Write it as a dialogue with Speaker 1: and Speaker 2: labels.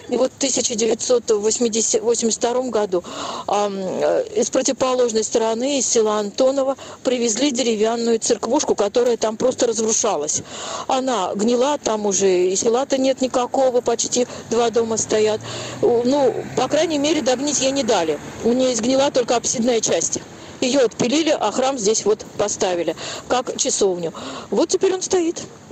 Speaker 1: И вот в 1982 году из противоположной стороны, из села Антоново, привезли деревянную церквушку, которая там просто разрушалась. Она гнила, там уже и села-то нет никакого, почти 2 дома стоят. Ну, по крайней мере, догнить ей не дали. У нее изгнила только апсидная часть. Ее отпилили, а храм здесь вот поставили, как часовню. Вот теперь он стоит.